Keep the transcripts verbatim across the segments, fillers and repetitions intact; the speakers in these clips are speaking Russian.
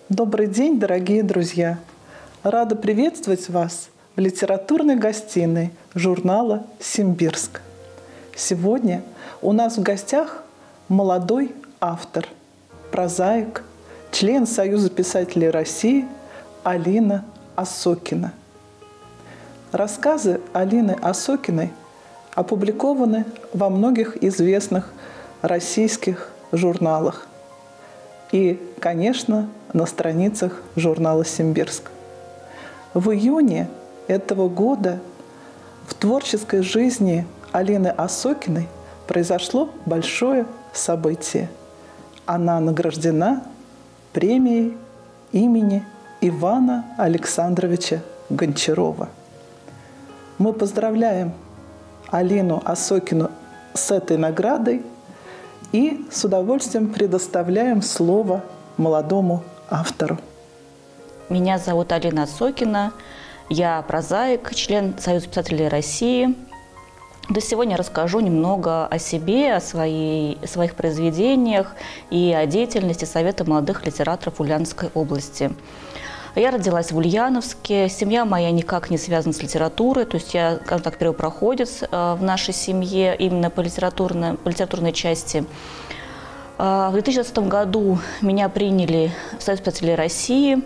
Добрый день, дорогие друзья! Рада приветствовать вас в литературной гостиной журнала «Симбирск». Сегодня у нас в гостях молодой автор, прозаик, член Союза писателей России Алина Осокина. Рассказы Алины Осокиной опубликованы во многих известных российских журналах и, конечно, на страницах журнала «Симбирск». В июне этого года в творческой жизни Алины Осокиной произошло большое событие. Она награждена премией имени Ивана Александровича Гончарова. Мы поздравляем Алину Осокину с этой наградой и с удовольствием предоставляем слово молодому автору. Меня зовут Алина Осокина, я прозаик, член Союза писателей России. Да сегодня расскажу немного о себе, о своей, о своих произведениях и о деятельности Совета молодых литераторов Ульяновской области. Я родилась в Ульяновске, семья моя никак не связана с литературой, то есть я, скажем так, первопроходец в нашей семье именно по литературной, по литературной части. В две тысячи двадцатом году меня приняли в Союз писателей России.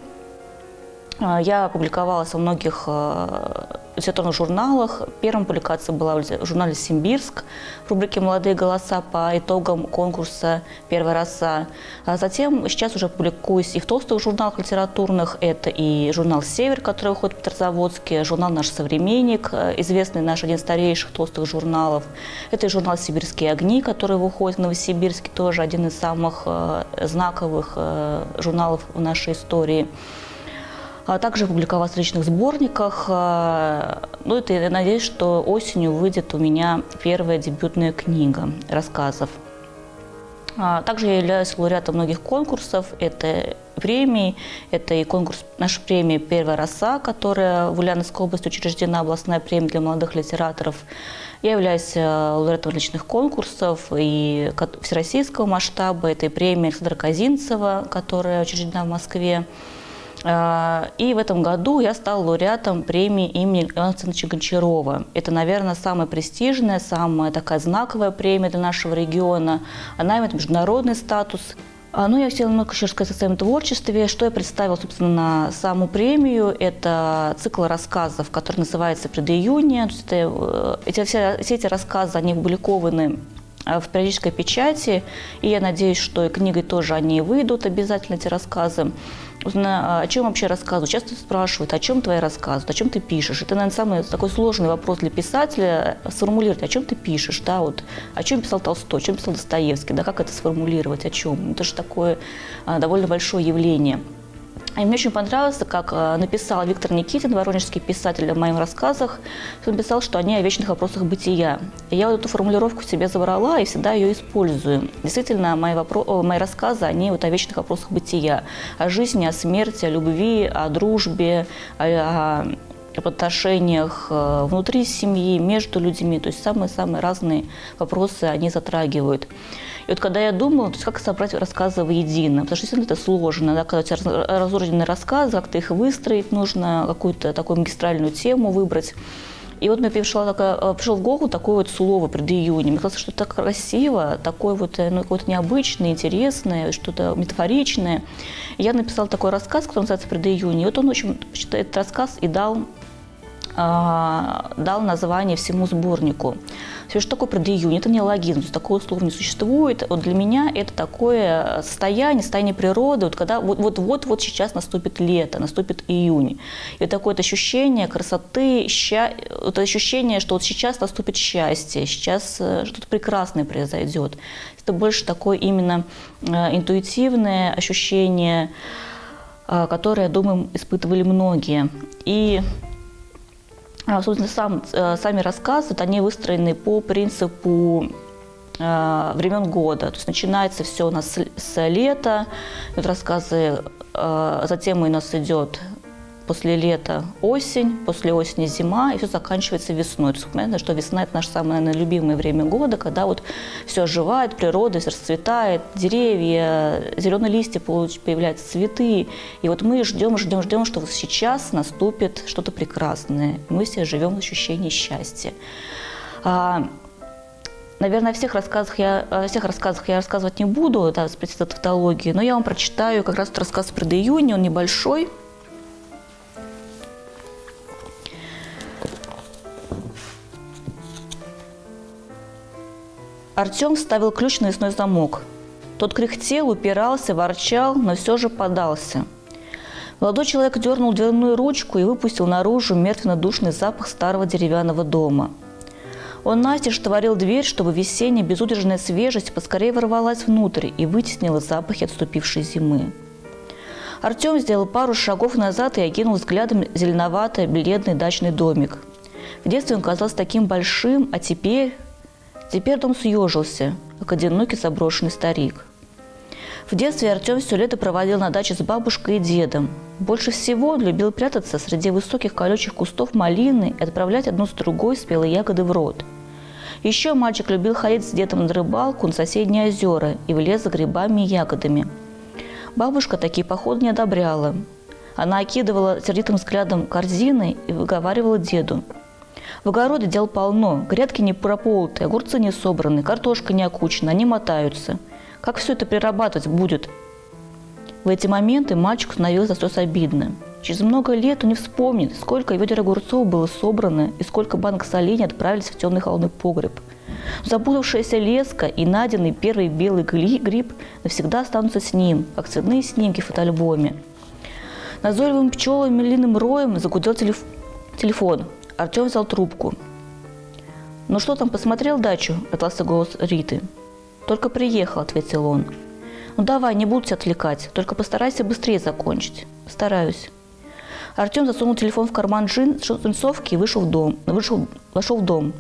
Я публиковалась во многих литературных журналах. Первая публикация была в журнале «Симбирск» в рубрике «Молодые голоса» по итогам конкурса «Первая роса». А затем сейчас уже публикуюсь и в толстых журналах литературных. Это и журнал «Север», который выходит в Петрозаводске, журнал «Наш современник», известный наш один из старейших толстых журналов. Это и журнал «Сибирские огни», который выходит в Новосибирске, тоже один из самых знаковых журналов в нашей истории. Также публиковалась в различных сборниках. Ну, это, я надеюсь, что осенью выйдет у меня первая дебютная книга рассказов. Также я являюсь лауреатом многих конкурсов. Это премии, это и конкурс, наша премия «Первая роса», которая в Ульяновской области учреждена, областная премия для молодых литераторов. Я являюсь лауреатом различных конкурсов и всероссийского масштаба. Это и премия Александра Казинцева, которая учреждена в Москве. И в этом году я стала лауреатом премии имени Ивана Александровича Гончарова. Это, наверное, самая престижная, самая такая знаковая премия для нашего региона. Она имеет международный статус. Ну, я хотела немного еще рассказать о своем творчестве. Что я представила, собственно, на саму премию. Это цикл рассказов, который называется «Предиюние». Эти, все, все эти рассказы, они опубликованы в периодической печати. И я надеюсь, что и книгой тоже они выйдут обязательно, эти рассказы. О чем вообще рассказывают? Часто спрашивают, о чем твои рассказы, о чем ты пишешь. Это, наверное, самый такой сложный вопрос для писателя – сформулировать, о чем ты пишешь, да, вот, о чем писал Толстой, о чем писал Достоевский, да, как это сформулировать, о чем. Это же такое а, довольно большое явление. И мне очень понравилось, как написал Виктор Никитин, воронежский писатель, в моих рассказах. Он написал, что они о вечных вопросах бытия. И я вот эту формулировку себе забрала и всегда ее использую. Действительно, мои, вопро... мои рассказы, они вот о вечных вопросах бытия. О жизни, о смерти, о любви, о дружбе, о, об отношениях внутри семьи, между людьми. То есть самые-самые разные вопросы они затрагивают. И вот когда я думала, то есть как собрать рассказы воедино, потому что действительно это сложно, да, когда у тебя разрозненные рассказы, как-то их выстроить нужно, какую-то такую магистральную тему выбрать. И вот мне пришло, такое, пришло в голову такое вот слово «предиюние». Мне казалось, что это так красиво, такое вот, ну, какое-то необычное, интересное, что-то метафоричное. И я написала такой рассказ, который называется «Предиюние». И вот он, в общем, этот рассказ и дал, дал название всему сборнику. Что такое предиюнь? Это неологизм, то есть такого слова не существует. Вот для меня это такое состояние, состояние природы, вот когда вот-вот-вот сейчас наступит лето, наступит июнь. И вот такое вот ощущение красоты, ща... вот ощущение, что вот сейчас наступит счастье, сейчас что-то прекрасное произойдет. Это больше такое именно интуитивное ощущение, которое, я думаю, испытывали многие. И собственно, сам, сами рассказы, вот они выстроены по принципу э, времен года. То есть начинается все у нас с, с лета, вот рассказы, э, затем у нас идет после лета осень, после осени зима, и все заканчивается весной. То есть, понятно, что весна – это наше самое, наверное, любимое время года, когда вот все оживает, природа все расцветает, деревья, зеленые листья, появляются цветы. И вот мы ждем, ждем, ждем, что вот сейчас наступит что-то прекрасное. Мы все живем в ощущении счастья. Наверное, о всех рассказах я, о всех рассказах я рассказывать не буду, да, с тавтологии, но я вам прочитаю как раз рассказ про июня, он небольшой. Артем вставил ключ на лесной замок. Тот кряхтел, упирался, ворчал, но все же подался. Молодой человек дернул дверную ручку и выпустил наружу мертвенно-душный запах старого деревянного дома. Он настежь отворил дверь, чтобы весенняя безудержная свежесть поскорее ворвалась внутрь и вытеснила запахи отступившей зимы. Артем сделал пару шагов назад и окинул взглядом зеленовато-бледный дачный домик. В детстве он казался таким большим, а теперь... Теперь дом съежился, как одинокий заброшенный старик. В детстве Артем все лето проводил на даче с бабушкой и дедом. Больше всего любил прятаться среди высоких колючих кустов малины и отправлять одну с другой спелые ягоды в рот. Еще мальчик любил ходить с дедом на рыбалку на соседние озера и в лес за грибами и ягодами. Бабушка такие походы не одобряла. Она окидывала сердитым взглядом корзины и выговаривала деду: «В огороде дел полно, грядки не прополоты, огурцы не собраны, картошка не окучена, они мотаются. Как все это перерабатывать будет?» В эти моменты мальчику становилось до слез обидно. Через много лет он не вспомнит, сколько ведер огурцов было собрано и сколько банок солений отправились в темный холодный погреб. Запутавшаяся леска и найденный первый белый гриб навсегда останутся с ним, как цветные снимки в фотоальбоме. Назойливым пчелами мелиным роем загудел телеф... телефон. Артем взял трубку. «Ну что там, посмотрел дачу?» – раздался голос Риты. «Только приехал», – ответил он. «Ну давай, не буду тебя отвлекать, только постарайся быстрее закончить». «Стараюсь». Артем засунул телефон в карман джинсовки и вышел в дом. Вышел, вошел в дом.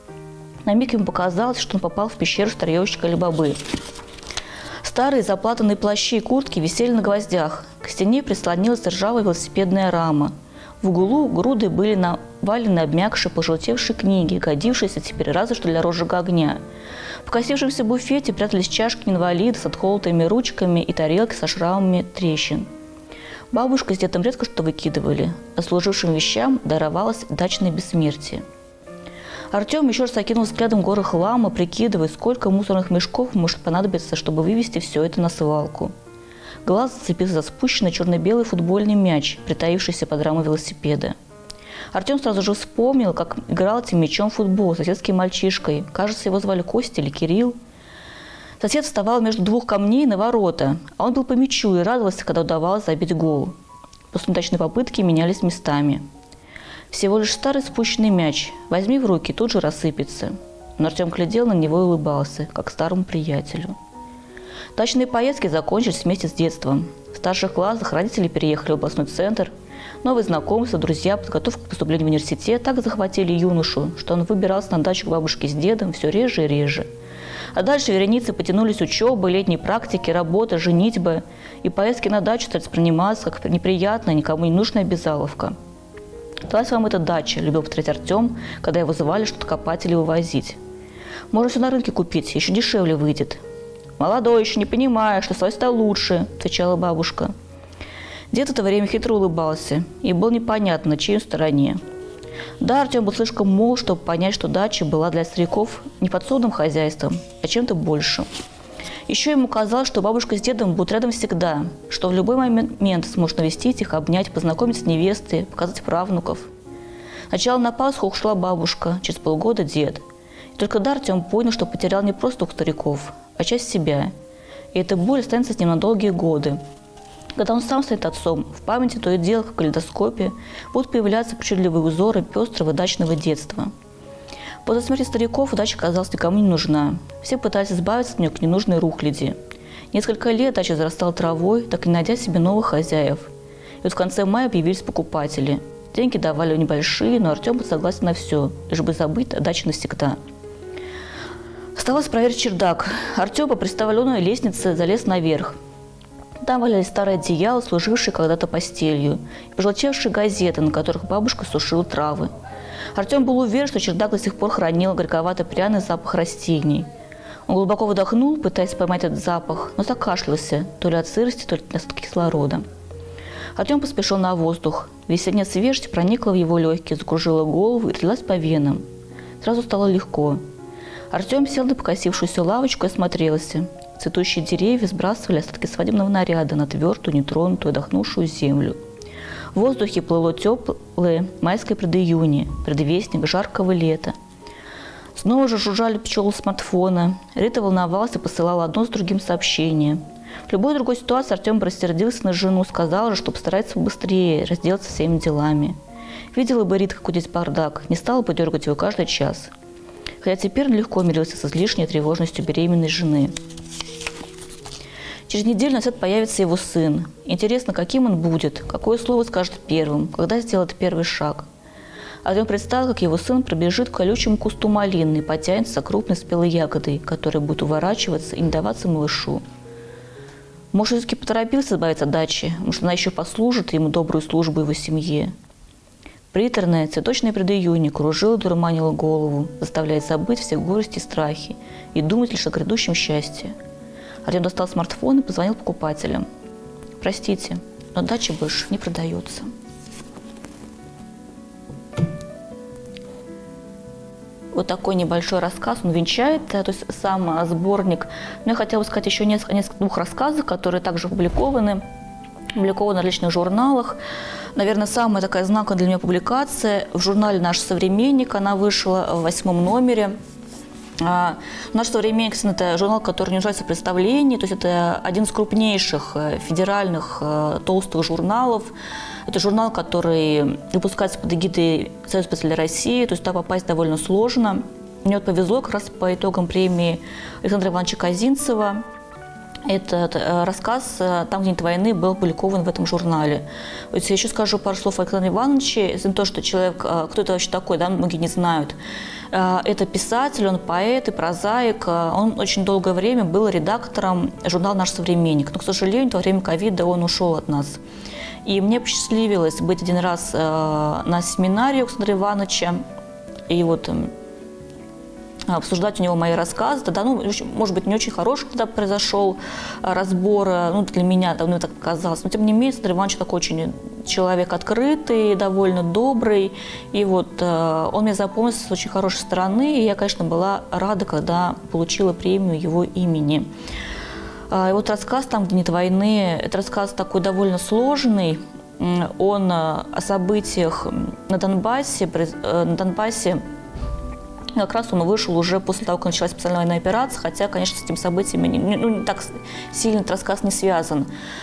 На миг ему показалось, что он попал в пещеру старьевщика Али-Бабы. Старые заплатанные плащи и куртки висели на гвоздях. К стене прислонилась ржавая велосипедная рама. В углу груды были навалены обмякшие, пожелтевшие книги, годившиеся теперь разве что для розжига огня. В покосившемся буфете прятались чашки инвалидов с отколотыми ручками и тарелки со шрамами трещин. Бабушка с дедом редко что выкидывали, а служившим вещам даровалось дачное бессмертие. Артем еще раз окинул взглядом горы хлама, прикидывая, сколько мусорных мешков может понадобиться, чтобы вывести все это на свалку. Глаз зацепился за спущенный черно-белый футбольный мяч, притаившийся под рамой велосипеда. Артем сразу же вспомнил, как играл этим мячом в футбол с соседским мальчишкой. Кажется, его звали Костя или Кирилл. Сосед вставал между двух камней на ворота, а он бил по мячу и радовался, когда удавалось забить гол. После удачной попытки менялись местами. Всего лишь старый спущенный мяч. Возьми в руки, тут же рассыпется. Но Артем глядел на него и улыбался, как старому приятелю. Дачные поездки закончились вместе с детством. В старших классах родители переехали в областной центр. Новые знакомства, друзья, подготовка к поступлению в университет так захватили юношу, что он выбирался на дачу к бабушке с дедом все реже и реже. А дальше вереницы потянулись учебы, летние практики, работа, женитьба. И поездки на дачу стали восприниматься как неприятная, никому не нужная обязаловка. «Далась вам эта дача», – любил повторять Артем, когда его звали что-то копать или вывозить. «Можно все на рынке купить, еще дешевле выйдет». «Молодой еще, не понимая, что свой-то лучше», – отвечала бабушка. Дед в это время хитро улыбался, и было непонятно, на чьей стороне. Да, Артем был слишком молод, чтобы понять, что дача была для стариков не подсобным хозяйством, а чем-то большим. Еще ему казалось, что бабушка с дедом будут рядом всегда, что в любой момент сможет навестить их, обнять, познакомить с невестой, показать правнуков. Сначала на Пасху ушла бабушка, через полгода дед. И только тогда Артем понял, что потерял не просто двух стариков, а часть себя. И эта боль останется с ним на долгие годы. Когда он сам станет отцом, в памяти то и дело, как в калейдоскопе, будут появляться причудливые узоры пестрого дачного детства. После смерти стариков дача казалась никому не нужна. Все пытались избавиться от нее к ненужной рухляди. Несколько лет дача зарастала травой, так и не найдя себе новых хозяев. И вот в конце мая появились покупатели. Деньги давали небольшие, но Артем был согласен на все, лишь бы забыть о даче навсегда. Осталось проверить чердак. Артем по приставленной лестнице залез наверх. Там валялись старые одеяла, служившие когда-то постелью, и пожелтевшие газеты, на которых бабушка сушила травы. Артем был уверен, что чердак до сих пор хранил горьковато-пряный запах растений. Он глубоко вдохнул, пытаясь поймать этот запах, но закашлялся, то ли от сырости, то ли от недостатка кислорода. Артем поспешил на воздух. Весенняя свежесть проникла в его легкие, закружила голову и разлилась по венам. Сразу стало легко. Артем сел на покосившуюся лавочку и осмотрелся. Цветущие деревья сбрасывали остатки свадебного наряда на твердую, нетронутую, отдохнувшую землю. В воздухе плыло теплое майское предиюние, предвестник жаркого лета. Снова же жужжали пчелы смартфона. Рита волновалась и посылала одно с другим сообщение. В любой другой ситуации Артем рассердился на жену, сказал же, что постарается побыстрее разделаться со всеми делами. Видела бы Рита, какой здесь бардак, не стала бы дергать его каждый час. Хотя теперь он легко мирился с излишней тревожностью беременной жены. Через неделю на свет появится его сын. Интересно, каким он будет, какое слово скажет первым, когда сделает первый шаг. Артем представил, как его сын пробежит к колючему кусту малины и потянется за крупной спелой ягодой, которая будет уворачиваться и не даваться малышу. Может, все-таки поторопился избавиться от дачи, может, она еще послужит ему добрую службу его семье. Приторное, цветочное предиюние кружило и дурманило голову, заставляя забыть все горести и страхи и думать лишь о грядущем счастье. Артем достал смартфон и позвонил покупателям. «Простите, но дача больше не продается». Вот такой небольшой рассказ он венчает, то есть сам сборник. Но я хотела бы сказать еще несколько, несколько двух рассказов, которые также опубликованы, опубликованы в различных журналах. Наверное, самая такая знаковая для меня публикация в журнале «Наш современник». Она вышла в восьмом номере. «Наш современник» – это журнал, который не нуждается в представлении, то есть это один из крупнейших федеральных толстых журналов. Это журнал, который выпускается под эгидой Союза писателей России, то есть туда попасть довольно сложно. Мне вот повезло как раз по итогам премии Александра Ивановича Казинцева. Этот рассказ «Там, где нет войны» был опубликован в этом журнале. Вот я еще скажу пару слов о Александре Ивановиче. Это не то, что человек, кто это вообще такой, да, многие не знают. Это писатель, он поэт и прозаик. Он очень долгое время был редактором журнала «Наш современник». Но, к сожалению, во время ковида он ушел от нас. И мне посчастливилось быть один раз на семинаре у Александра Ивановича. И вот обсуждать у него мои рассказы. Тогда, ну, может быть, не очень хороший тогда произошел разбор, ну, для меня давно так казалось. Но, тем не менее, Александр Иванович такой очень человек открытый, довольно добрый. И вот он мне запомнился с очень хорошей стороны. И я, конечно, была рада, когда получила премию его имени. И вот рассказ «Там, где нет войны» – это рассказ такой довольно сложный. Он о событиях на Донбассе, на Донбассе. Как раз он вышел уже после того, как началась специальная военная операция, хотя, конечно, с этими событиями не, ну, не так сильно этот рассказ не связан.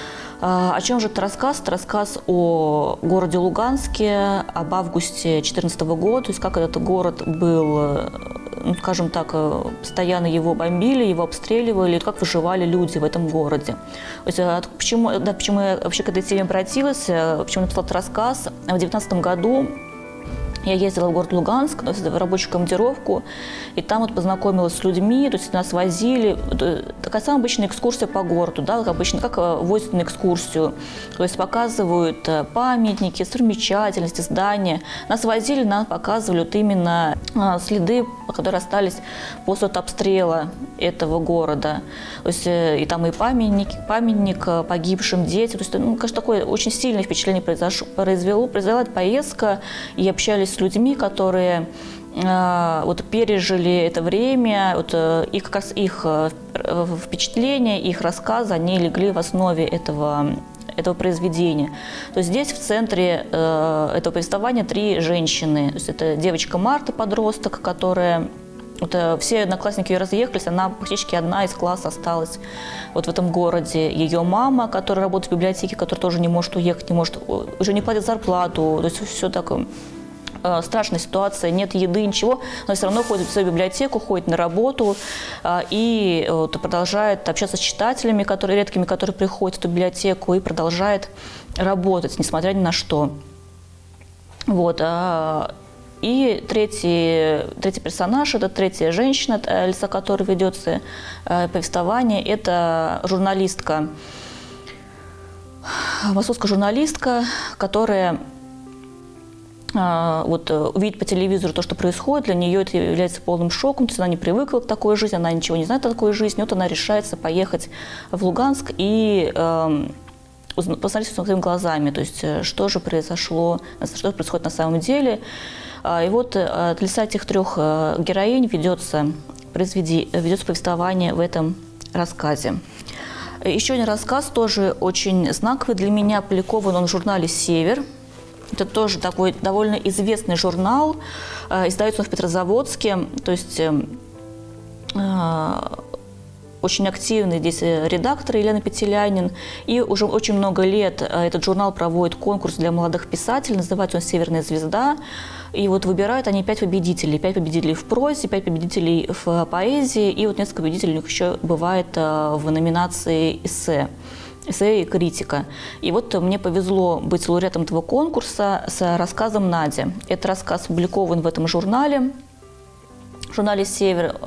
О чем же этот рассказ? Это рассказ о городе Луганске, об августе две тысячи четырнадцатого года, то есть как этот город был, ну, скажем так, постоянно его бомбили, его обстреливали, как выживали люди в этом городе. То есть, почему, да, почему я вообще к этой теме обратилась, почему я написала этот рассказ? В две тысячи девятнадцатом году я ездила в город Луганск, то есть в рабочую командировку, и там вот познакомилась с людьми, то есть нас возили, такая самая обычная экскурсия по городу, да, как обычно, как возят на экскурсию, то есть показывают памятники, достопримечательности, здания. Нас возили, нам показывали вот именно следы, которые остались после обстрела этого города. То есть и там и памятник, памятник погибшим детям. То есть, ну, конечно, такое очень сильное впечатление произошло, произвело, произвела эта поездка, и общались с людьми, которые э, вот, пережили это время, вот, э, и как раз их э, впечатления, их рассказы, они легли в основе этого, этого произведения. То есть здесь в центре э, этого повествования три женщины. То есть это девочка Марта, подросток, которая… Вот, все одноклассники ее разъехались, она практически одна из класса осталась вот в этом городе. Ее мама, которая работает в библиотеке, которая тоже не может уехать, не может, уже не платит зарплату. То есть все так… Страшная ситуация, нет еды, ничего, но все равно ходит в свою библиотеку, ходит на работу и вот, продолжает общаться с читателями, которые, редкими, которые приходят в эту библиотеку, и продолжает работать, несмотря ни на что. Вот. И третий, третий персонаж, это третья женщина, лица которой ведется повествование, это журналистка московская журналистка, которая вот увидит по телевизору то, что происходит, для нее это является полным шоком, то есть она не привыкла к такой жизни, она ничего не знает о такой жизни, вот она решается поехать в Луганск и э, посмотреть своими глазами, то есть что же произошло, что происходит на самом деле. И вот от лица этих трех героинь ведется, произведи, ведется повествование в этом рассказе. Еще один рассказ, тоже очень знаковый для меня, опубликован он в журнале «Север». Это тоже такой довольно известный журнал, э, издается он в Петрозаводске, то есть э, э, очень активный здесь редактор Елена Петелянин, и уже очень много лет этот журнал проводит конкурс для молодых писателей, называется он «Северная звезда», и вот выбирают они пять победителей, пять победителей в прозе, пять победителей в поэзии, и вот несколько победителей у них еще бывает э, в номинации эссе. эссе и критика. И вот мне повезло быть лауреатом этого конкурса с рассказом «Надя». Этот рассказ опубликован в этом журнале, в журнале «Север».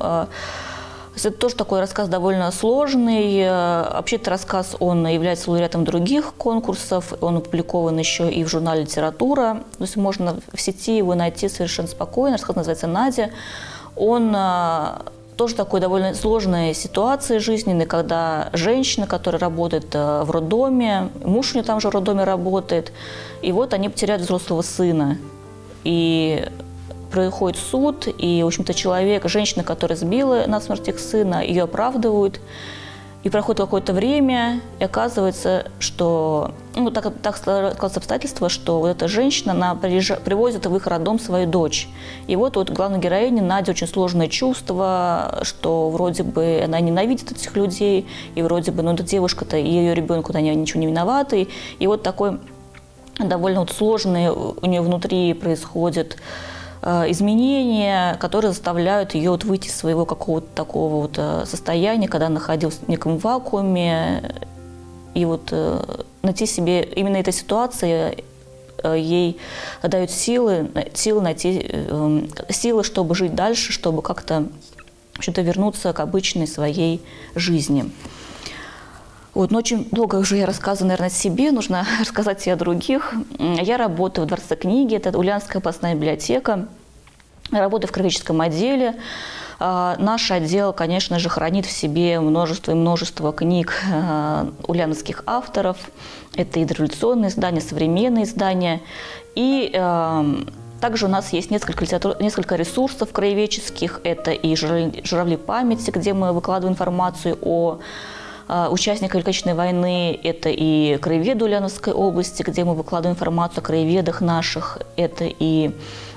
Это тоже такой рассказ довольно сложный. Вообще этот рассказ, он является лауреатом других конкурсов, он опубликован еще и в журнале «Литература». То есть можно в сети его найти совершенно спокойно. Рассказ называется «Надя». Он тоже такой довольно сложной ситуации жизненной, когда женщина, которая работает в роддоме, муж у нее там же в роддоме работает, и вот они потеряют взрослого сына. И происходит суд, и, в общем-то, человек, женщина, которая сбила насмерть их сына, ее оправдывают. И проходит какое-то время, и оказывается, что, ну, так, так складываются обстоятельства, что вот эта женщина, она приезжает, привозит в их роддом свою дочь. И вот, вот главной героине Надя очень сложное чувство, что вроде бы она ненавидит этих людей, и вроде бы, ну, эта девушка-то и ее ребенок, они ничего не виноваты. И вот такой довольно вот сложный у нее внутри происходит изменения, которые заставляют ее вот выйти из своего какого-то такого вот состояния, когда она находилась в неком вакууме, и вот найти себе именно эта ситуация ей дает силы, силы найти силы, чтобы жить дальше, чтобы как-то что-то вернуться к обычной своей жизни. Вот, но очень долго уже я рассказываю, наверное, о себе, нужно рассказать и о других. Я работаю в Дворце книги, это Ульяновская областная библиотека. Я работаю в краеведческом отделе. Наш отдел, конечно же, хранит в себе множество и множество книг ульяновских авторов. Это и дореволюционные издания, современные издания. И также у нас есть несколько, литератур... несколько ресурсов краеведческих. Это и «Журавли памяти», где мы выкладываем информацию о участников Великой Отечественной войны, это и краеведы Ульяновской области, где мы выкладываем информацию о краеведах наших, это и,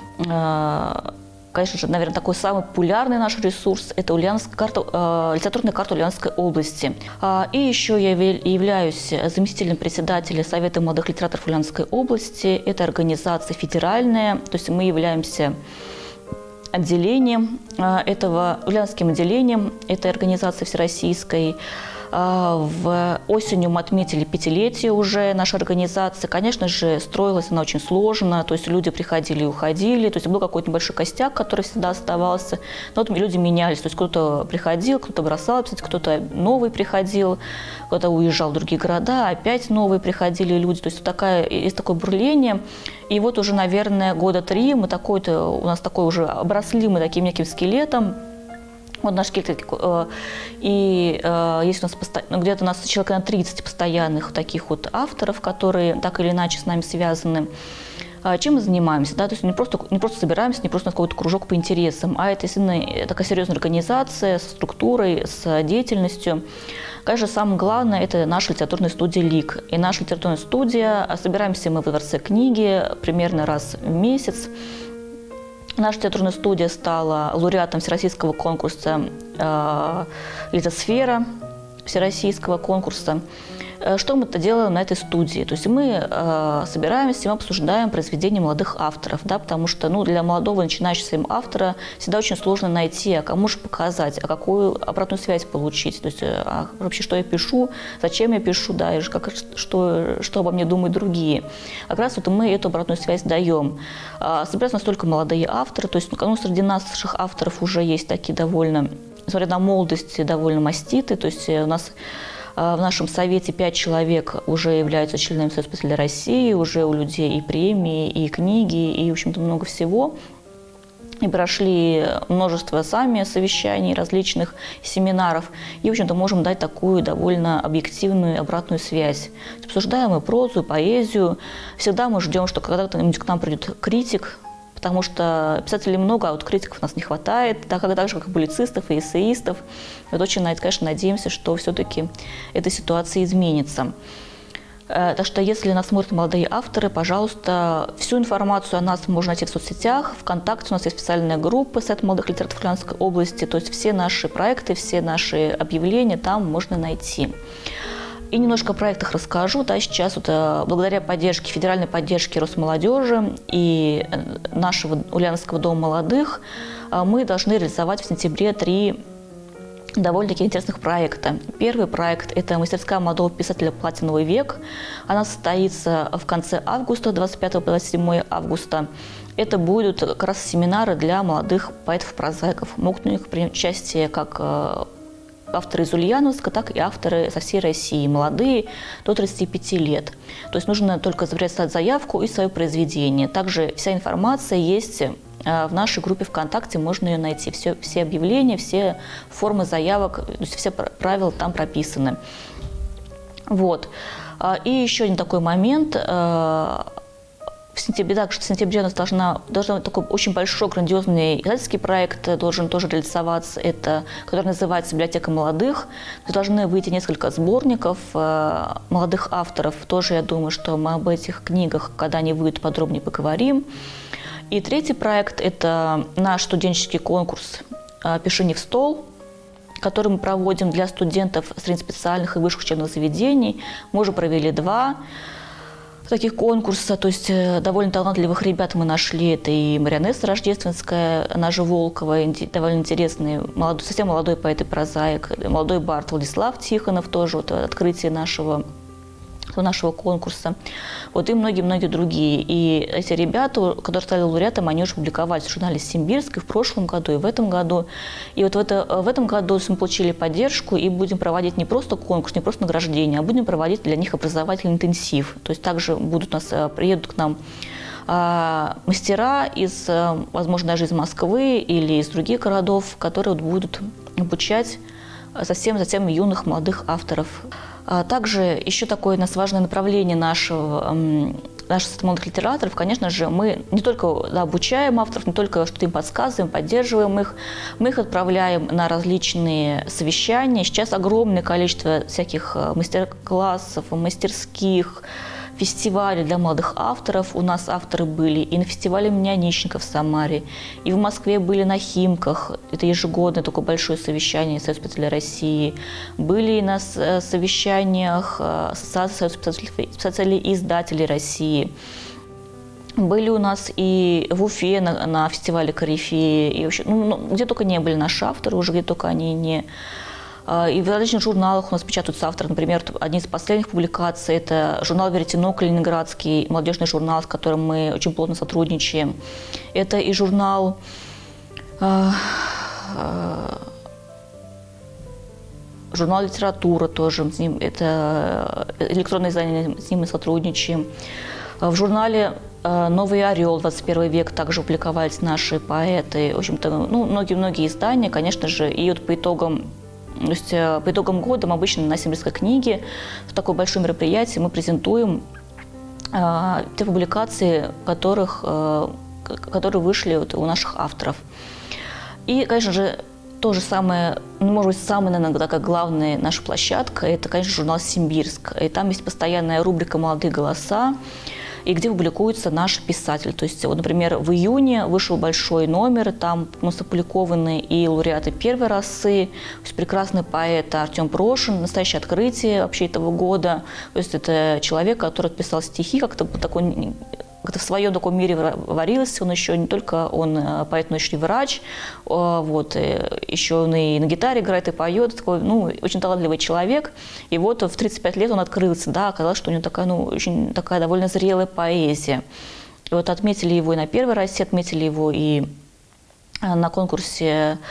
конечно же, наверное, такой самый популярный наш ресурс, это Ульяновская карта, литературная карта Ульяновской области. И еще я являюсь заместителем председателя Совета молодых литераторов Ульяновской области, это организация федеральная, то есть мы являемся отделением этого, Ульяновским отделением этой организации всероссийской. В осенью мы отметили пятилетие уже нашей организации. Конечно же, строилась она очень сложно, то есть люди приходили и уходили, то есть был какой-то небольшой костяк, который всегда оставался, но вот люди менялись, то есть кто-то приходил, кто-то бросал писать, кто-то новый приходил, кто-то уезжал в другие города, опять новые приходили люди, то есть такая, есть такое бурление. И вот уже, наверное, года три мы такой-то, у нас такой уже обросли мы таким неким скелетом. Вот наш скелет, и э, есть у нас посто... ну, где-то у нас человек на тридцать постоянных таких вот авторов, которые так или иначе с нами связаны. А чем мы занимаемся? Да? То есть не просто, не просто собираемся, не просто на какой-то кружок по интересам, а это действительно такая серьезная организация с структурой, с деятельностью. Конечно, самое главное – это наша литературная студия «Лик». И наша литературная студия, собираемся мы в Дворце книги примерно раз в месяц. Наша литературная студия стала лауреатом всероссийского конкурса э, «Литосфера», всероссийского конкурса. Что мы-то делаем на этой студии? То есть мы э, собираемся, мы обсуждаем произведения молодых авторов, да, потому что ну, для молодого начинающего автора всегда очень сложно найти, а кому же показать, а какую обратную связь получить, то есть а вообще, что я пишу, зачем я пишу, да, и как, что, что обо мне думают другие. Как раз вот мы эту обратную связь даем. А, собираются настолько молодые авторы, то есть ну, среди наших авторов уже есть такие довольно, несмотря на молодость, довольно маститы, то есть у нас В нашем совете пять человек уже являются членами Союза писателей России, уже у людей и премии, и книги, и, в общем-то, много всего. И прошли множество сами совещаний, различных семинаров. И, в общем-то, можем дать такую довольно объективную обратную связь. Обсуждаем и прозу, и поэзию. Всегда мы ждем, что когда-нибудь к нам придет критик, потому что писателей много, а вот критиков у нас не хватает, так, так же, как и публицистов, и эссеистов. И вот очень, конечно, надеемся, что все-таки эта ситуация изменится. Так что, если нас смотрят молодые авторы, пожалуйста, всю информацию о нас можно найти в соцсетях. ВКонтакте у нас есть специальная группа «Сайт молодых литераторов Ульяновской области». То есть все наши проекты, все наши объявления там можно найти. И немножко о проектах расскажу. Да, сейчас вот, благодаря поддержке, федеральной поддержке Росмолодежи и нашего Ульяновского дома молодых мы должны реализовать в сентябре три довольно-таки интересных проекта. Первый проект – это мастерская молодого писателя «Платиновый век». Она состоится в конце августа, двадцать пятого по двадцать седьмое августа. Это будут как раз семинары для молодых поэтов-прозаиков. Могут у них принять участие как авторы из Ульяновска, так и авторы со всей России, молодые, до тридцати пяти лет. То есть нужно только записать заявку и свое произведение. Также вся информация есть в нашей группе ВКонтакте, можно ее найти. Все, все объявления, все формы заявок, то есть все правила там прописаны. Вот. И еще один такой момент. В сентябре, также в сентябре у нас должна, должен такой очень большой, грандиозный издательский проект должен тоже реализоваться, это, который называется «Библиотека молодых». Должны выйти несколько сборников э, молодых авторов. Тоже, я думаю, что мы об этих книгах, когда они выйдут, подробнее поговорим. И третий проект – это наш студенческий конкурс «Пиши не в стол», который мы проводим для студентов среднеспециальных и высших учебных заведений. Мы уже провели два таких конкурса, то есть довольно талантливых ребят мы нашли. Это и Марионесса Рождественская, она же Волкова, довольно интересный, молодой, совсем молодой поэт и прозаик, молодой бард Владислав Тихонов, тоже вот открытие нашего, нашего конкурса. Вот и многие-многие другие. И эти ребята, которые стали лауреатом, они уже публиковались в журнале «Симбирск» и в прошлом году, и в этом году. И вот в, это, в этом году мы получили поддержку и будем проводить не просто конкурс, не просто награждение, а будем проводить для них образовательный интенсив. То есть также будут у нас, приедут к нам а, мастера из, возможно, даже из Москвы или из других городов, которые вот будут обучать совсем, совсем юных молодых авторов. Также еще такое у нас важное направление нашего, наших молодых литераторов. Конечно же, мы не только да, обучаем авторов, не только что-то им подсказываем, поддерживаем их, мы их отправляем на различные совещания. Сейчас огромное количество всяких мастер-классов, мастерских, фестивалей для молодых авторов. У нас авторы были и на фестивале Мнянищенко в Самаре, и в Москве были на Химках. Это ежегодное такое большое совещание Союза писателей России. Были и на совещаниях Ассоциации Союза писателей и издателей России. Были у нас и в Уфе на, на фестивале «Корифеи», и вообще, ну, где только не были наши авторы, уже где только они не... И в различных журналах у нас печатаются авторы. Например, один из последних публикаций – это журнал «Веретено», калининградский, молодежный журнал, с которым мы очень плотно сотрудничаем. Это и журнал э, э, журнал «Литература» тоже, с ним, это электронное издание, с ним мы сотрудничаем. В журнале «Новый орел», двадцать первый век, также публиковались наши поэты. В общем-то, ну, многие-многие издания, конечно же, и вот по итогам То есть по итогам года мы обычно на Симбирской книге в такое большое мероприятие мы презентуем э, те публикации, которых, э, которые вышли вот у наших авторов. И, конечно же, то же самое, ну, может быть, самая, наверное, такая главная наша площадка – это, конечно, журнал «Симбирск». И там есть постоянная рубрика «Молодые голоса», и где публикуются наши писатели. То есть, вот, например, в июне вышел большой номер, там опубликованы и лауреаты первой росы, то есть прекрасный поэт Артем Прошин, настоящее открытие вообще этого года. То есть это человек, который писал стихи, как-то такой, как-то в своем таком мире варился. Он еще не только он поэт, но еще и врач. Вот. Еще он и на гитаре играет, и поет. Такой, ну, очень талантливый человек. И вот в тридцать пять лет он открылся. Да, оказалось, что у него такая, ну, очень такая довольно зрелая поэзия. И вот отметили его и на первой росе, отметили его и на конкурсе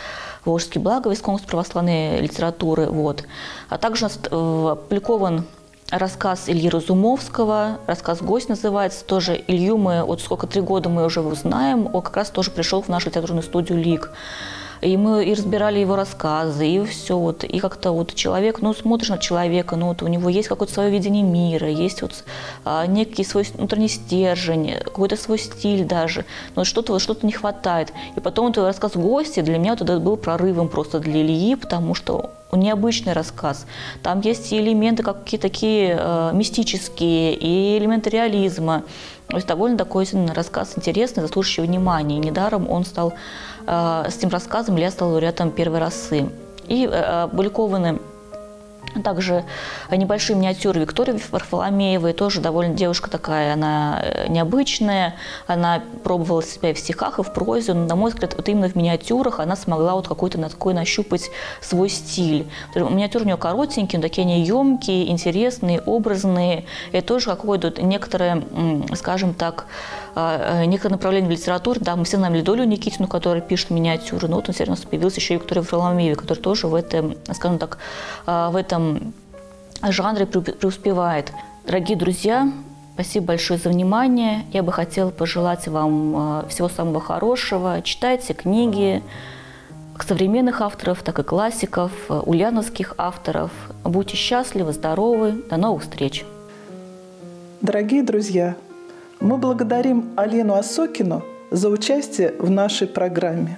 Волжский благовест, конкурс православной литературы. Вот. А также опубликован рассказ Ильи Разумовского, рассказ «Гость» называется, тоже Илью мы, вот сколько, три года мы уже его знаем, он как раз тоже пришел в нашу литературную студию «Лик». И мы и разбирали его рассказы, и все. Вот, и как-то вот человек, ну, смотришь на человека, ну, вот у него есть какое-то свое видение мира, есть вот а, некий свой внутренний стержень, какой-то свой стиль даже. Но что-то вот, что-то не хватает. И потом вот рассказ «Гости» для меня вот это был прорывом просто для Ильи, потому что он необычный рассказ. Там есть и элементы какие-то такие э, мистические, и элементы реализма. То есть довольно такой рассказ интересный, заслуживающий внимания. И недаром он стал, э, с этим рассказом Илья стал лауреатом первой росы. И э, опубликованы также небольшие миниатюры Виктории Варфоломеевой, тоже довольно девушка такая, она необычная, она пробовала себя и в стихах, и в прозе, но, на мой взгляд, вот именно в миниатюрах она смогла вот какой-то такой нащупать свой стиль. Миниатюры у нее коротенькие, но такие они емкие, интересные, образные, и тоже какое-то некоторое, скажем так, некоторое направление в литературе. Да, мы все знаем Лидолю Никитину, которая пишет миниатюры, но вот он все равно появилась еще и Виктория Варфоломеева, которая тоже в этом, скажем так, в этом жанре преуспевает. Дорогие друзья, спасибо большое за внимание. Я бы хотела пожелать вам всего самого хорошего. Читайте книги как современных авторов, так и классиков, ульяновских авторов. Будьте счастливы, здоровы. До новых встреч. Дорогие друзья, мы благодарим Алену Осокину за участие в нашей программе.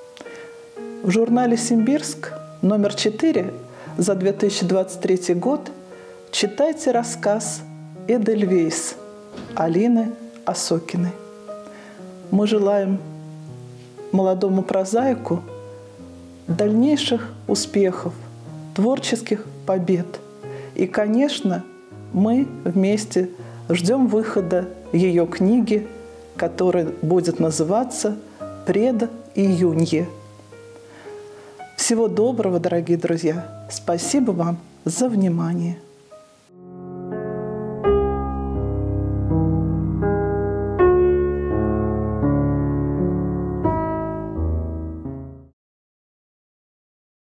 В журнале «Симбирск» номер четыре за две тысячи двадцать третий год читайте рассказ «Эдельвейс» Алины Осокиной. Мы желаем молодому прозаику дальнейших успехов, творческих побед. И, конечно, мы вместе ждем выхода ее книги, которая будет называться «Пред-июнье». Всего доброго, дорогие друзья! Спасибо вам за внимание!